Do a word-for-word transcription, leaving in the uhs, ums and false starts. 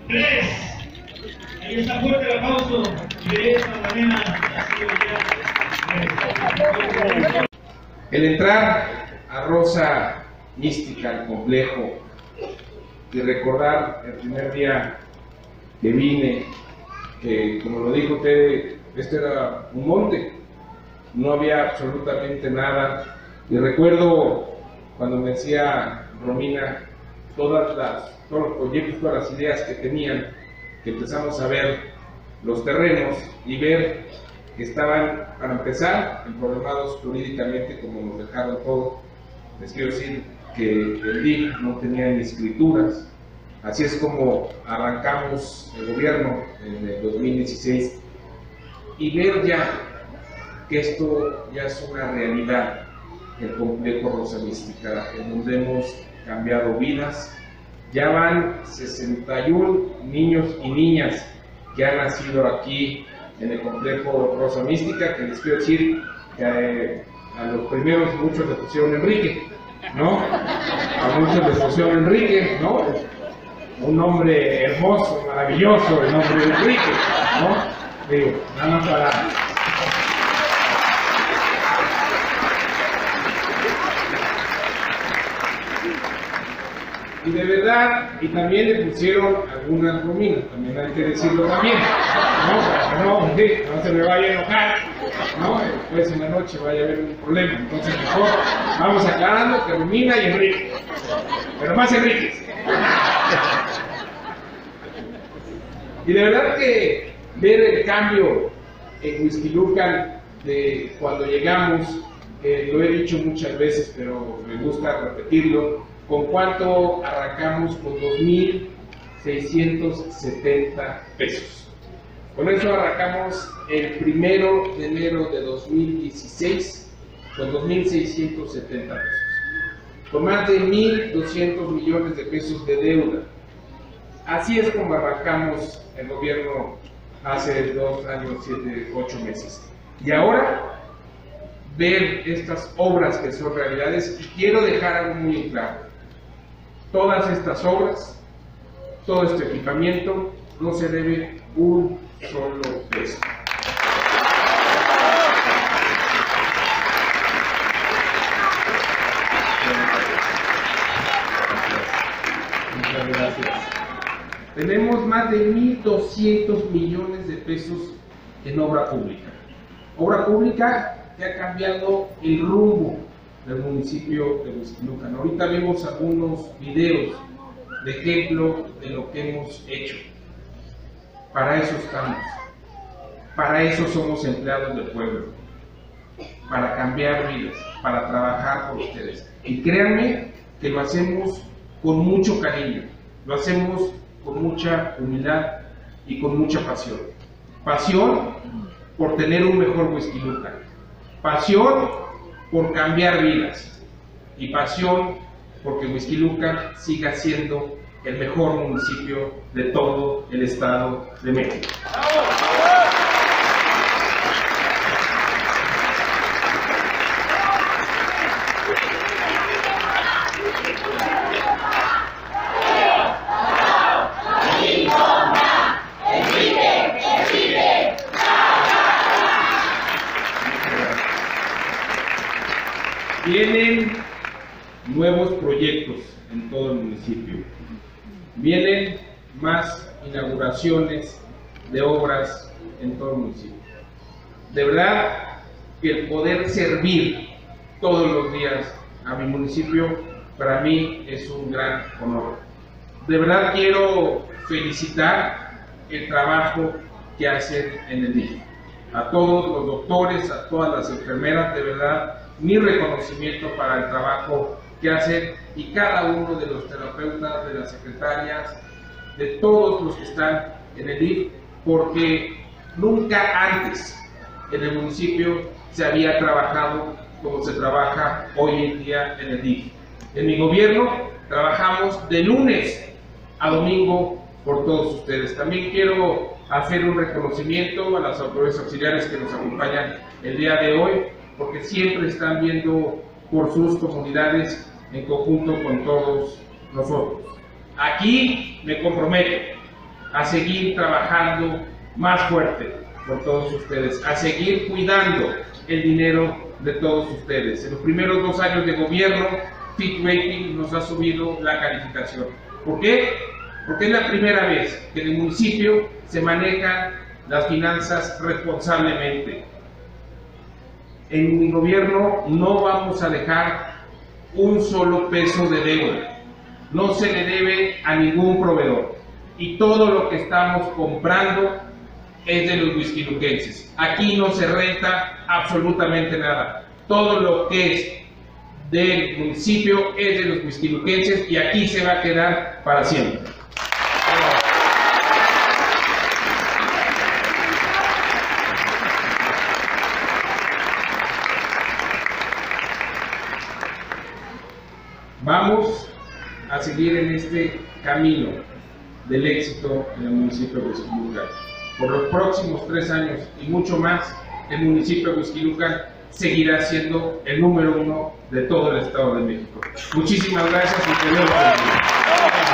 tres. Ahí está fuerte el aplauso. Y de esta manera ha sido ya. El entrar a Rosa Mística, al complejo, y recordar el primer día que vine, que como lo dijo usted, este era un monte, no había absolutamente nada. Y recuerdo cuando me decía Romina todas las, todos los proyectos, todas las ideas que tenían, que empezamos a ver los terrenos y ver que estaban, para empezar, programados jurídicamente como nos dejaron todo. Les quiero decir que el D I F no tenía ni escrituras. Así es como arrancamos el gobierno en el dos mil dieciséis, y ver ya que esto ya es una realidad, el complejo Rosa Mística, en donde hemos cambiado vidas. Ya van sesenta y uno niños y niñas que han nacido aquí en el complejo Rosa Mística, que les quiero decir que eh, a los primeros muchos les pusieron Enrique, ¿no? A muchos les pusieron Enrique, ¿no? Un nombre hermoso, maravilloso, el nombre de Enrique, ¿no? Digo, nada más para... Y de verdad, y también le pusieron algunas Rominas, también hay que decirlo también, ¿no? Para que no, sí, no se me vaya a enojar, ¿no? Después en la noche vaya a haber un problema. Entonces mejor vamos aclarando que Romina y Enrique, pero más Enrique. Y de verdad que ver el cambio en Huixquilucan de cuando llegamos, eh, lo he dicho muchas veces, pero me gusta repetirlo, ¿con cuánto arrancamos? Con dos mil seiscientos setenta pesos. Con eso arrancamos el primero de enero de dos mil dieciséis, con dos mil seiscientos setenta pesos. Con más de mil doscientos millones de pesos de deuda. Así es como arrancamos el gobierno hace dos años, siete, ocho meses. Y ahora, ver estas obras que son realidades, y quiero dejar algo muy claro. Todas estas obras, todo este equipamiento, no se debe un solo peso. Muchas gracias. Tenemos más de mil doscientos millones de pesos en obra pública. Obra pública que ha cambiado el rumbo del municipio de Huixquilucan. Ahorita vemos algunos videos de ejemplo de lo que hemos hecho. Para eso estamos. Para eso somos empleados del pueblo. Para cambiar vidas, para trabajar por ustedes. Y créanme que lo hacemos con mucho cariño, lo hacemos con mucha humildad y con mucha pasión. Pasión por tener un mejor Huixquilucan. Pasión por cambiar vidas. Y pasión porque Huixquilucan siga siendo el mejor municipio de todo el Estado de México. Vienen nuevos proyectos en todo el municipio. Vienen más inauguraciones de obras en todo el municipio. De verdad que el poder servir todos los días a mi municipio, para mí es un gran honor. De verdad quiero felicitar el trabajo que hacen en el D I F. A todos los doctores, a todas las enfermeras, de verdad, mi reconocimiento para el trabajo que hacen, y cada uno de los terapeutas, de las secretarias, de todos los que están en el D I F, porque nunca antes en el municipio se había trabajado como se trabaja hoy en día en el D I F. En mi gobierno trabajamos de lunes a domingo por todos ustedes. También quiero hacer un reconocimiento a las autoridades auxiliares que nos acompañan el día de hoy, porque siempre están viendo por sus comunidades en conjunto con todos nosotros. Aquí me comprometo a seguir trabajando más fuerte por todos ustedes, a seguir cuidando el dinero de todos ustedes. En los primeros dos años de gobierno, Fitch Ratings nos ha subido la calificación. ¿Por qué? Porque es la primera vez que en el municipio se manejan las finanzas responsablemente. En mi gobierno no vamos a dejar un solo peso de deuda. No se le debe a ningún proveedor. Y todo lo que estamos comprando es de los huixquiluquenses. Aquí no se renta absolutamente nada. Todo lo que es del municipio es de los huixquiluquenses y aquí se va a quedar para siempre. Vamos a seguir en este camino del éxito en el municipio de Huixquilucan. Por los próximos tres años y mucho más, el municipio de Huixquilucan seguirá siendo el número uno de todo el Estado de México. Muchísimas gracias y que Dios los bendiga.